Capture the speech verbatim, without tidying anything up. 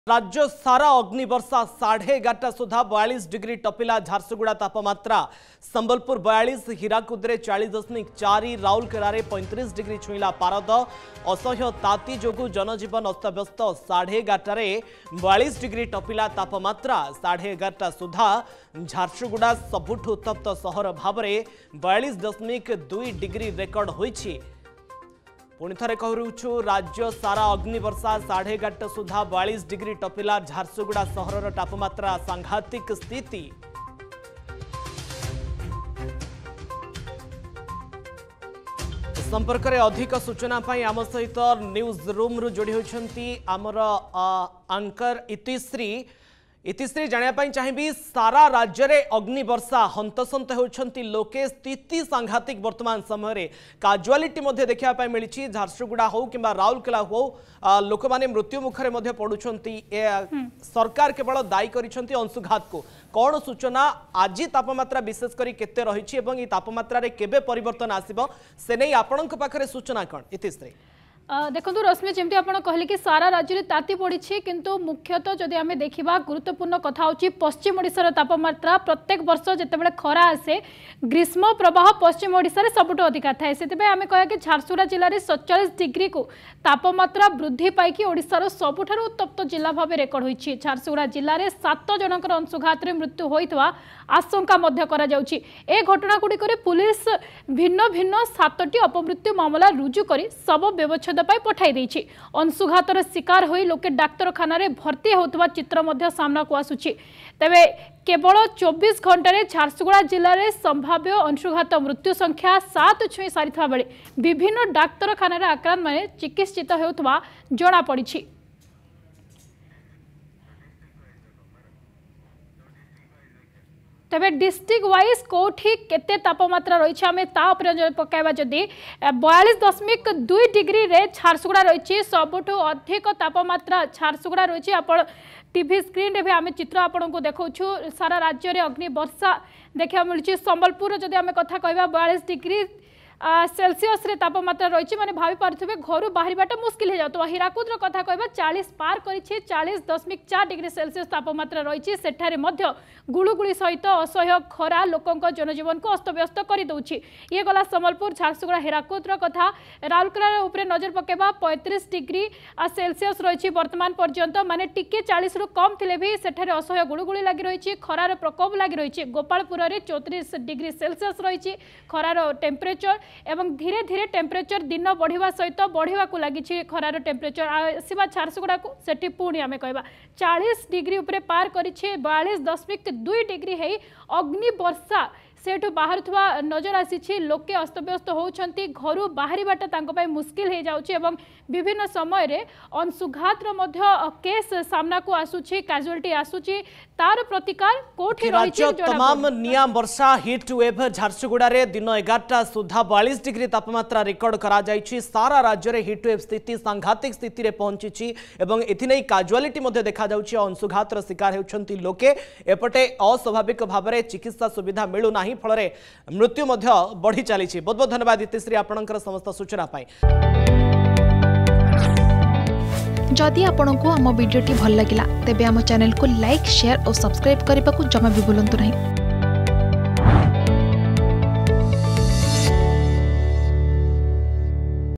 राज्य सारा अग्निवर्षा साढ़े एगारटा सुधा बयालीस डिग्री टपिला झारसुगुड़ा तापमात्रा संबलपुर बयालीस हीराकुदे चालीस दशमिक चार राउरकेला पैंतीस डिग्री छुईला पारद असह्य ताती जोगु जनजीवन अस्तव्यस्त साढ़े एगारटे बयालीस डिग्री टपिला तापमात्रा साढ़े एगारटा सुधा झारसुगुड़ा सबुठ उत्तप्त सहर भाव में बयालीस दशमिक दुई डिग्री रेकर्ड होईछि। पुणी थे कहूँ राज्य सारा अग्निवर्षा साढ़े एगारटा सुधा बयालीस डिग्री टपिला झारसुगुड़ा सहर तापमात्रा सांघातिक स्थिति। संपर्क में अधिक सूचना पाई आम सहित न्यूज रूम रु जोड़ी होती आमर आंकर इतिश्री इतिश्री जानापी चाहिए सारा राज्य में अग्निवर्षा हंतसंत होती लोके स्थिति सांघातिक वर्तमान समय काजुआलिटी देखा मिली झारसुगुड़ा हो कि राउरकेला हो लोक मैंने मृत्यु मुखरे पड़ुंट सरकार केवल दायी कर अंशुघात को कौन सूचना आज तापमात्रा विशेषकर केते रही तापमात्रा केबे परिवर्तन आसिबो से नहीं आपणक पाखरे सूचना कौन इतिश्री? देखो रश्मि जमी आप कहले कि सारा राज्य में ताती पड़ी किंतु मुख्यतः जदि आम देखा गुरुत्वपूर्ण कथा होची पश्चिम ओडिशार तापमात्रा प्रत्येक वर्ष जितेबाला खरा आसे ग्रीष्म प्रवाह पश्चिम ओडिशा रे सबुठ अधिका थाए से आम कह कि झारसुगुड़ा जिले में सैंतालीस डिग्री को तापमात्रा वृद्धि पाई ओडिशार सबुठ उत्तप्त जिला भाव रेकर्ड होईछि। झारसुगुड़ा जिले में सात जनकर अंशुघात मृत्यु होइतवा आशंका मध्य करा जाउछि। ए घटना गुड़िक पुलिस भिन्न भिन्न सातटी अपमृत्यु मामला रुजु कर शव व्यवच्छेद पठाई देछि। अंशुघातर शिकार होई लोके डाक्तरखाना रे भर्ती होतवा चित्र मध्य सामना को आसुछि। तबे केवल चौबीस घंटे झारसुगुड़ा जिले में संभाव्य अंशुघात मृत्यु संख्या सात छुई सारिथा बेले विभिन्न डाक्तरखाना रे आक्रांत माने चिकित्सित होतवा जणा पड़िछि। तबे डिस्ट्रिक्ट वाइज कौटी केते तापमात्रा रही आम तापर पकाइबा जदि बयालीस दशमिक दुई डिग्री रे झारसुगुड़ा रही सबुठ अधिक तापमात्रा झारसुगुड़ा रही आप टीवी स्क्रीन रे भी आम चित्र आपन को देखा सारा राज्य में अग्नि वर्षा देखा मिली। संबलपुर जदि आम कथा कहबा बयालीस डिग्री सेल्सियस रे तापमात्रा रही माने भावी पारे घर बाहर मुस्किल हो जाता। हीराकुद्र कथा कहबा चालीस पार करी चालीस दशमिक चार डिग्री सेल्सियस तापमात्रा रही सेठारे मध्य गुड़ुगुड़ी सहित असह्य खरा लोकों जनजीवन को अस्तव्यस्त कर दौछि। ये गला संबलपुर झारसुगुड़ा हीराकुद्र कथा। राउरकेला उपरे नजर पकेबा पैंतीस डिग्री सेल्सियस रही वर्तमान पर्यंत माने टिके चालीस रु कम थिले भी सेठारे असह्य गुड़ुगुड़ी लगी रही खरार प्रकोप लगी रही। गोपालपुर में चौतीस डिग्री सेल्सियस रही खरार टेम्परेचर एवं धीरे धीरे टेम्परेचर दिन बढ़िया सहित बढ़िया को लगी खरार टेम्परेचर आसवा झारसुगुड़ा को सेठी पुणी आम कहबा चालीस डिग्री उपरे पार करिछि बयालीस दशमिक दुई डिग्री है अग्नि वर्षा सेठु बाहर नजर आसी लोके अस्तव्यस्त होउछंती घर बाहर मुस्किल हो जाउछि एवं विभिन्न समय रे अंशुघात केस सामना को आसुछि कैजुअलिटी आसुछि तार प्रतिकार कोठी रही तमाम निया वर्षा हिट वेव झारसुगुड़ा रे दिन एगारटा सुधा बयालीस डिग्री तापमात्रा रेकर्ड करा जाइछि। सारा राज्य रे हिट वेव स्थिति सांघातिक स्थिति रे पहुंची एवं एथिनै काजुअलिटी मध्ये देखा जाउछि अंशुघातर शिकार हेउछंती लोके एपटे अस्वाभाविक भाव में चिकित्सा सुविधा मिलु नाही फल मृत्यु बढ़ी चली। बहुत बहुत धन्यवाद इतिश्री आपणकर समस्त सूचना पाई। जदि आपंक आम भिडी भल लगा तेब आम चैनल को लाइक शेयर और सब्सक्राइब करने को जमा भी भूलु नहीं।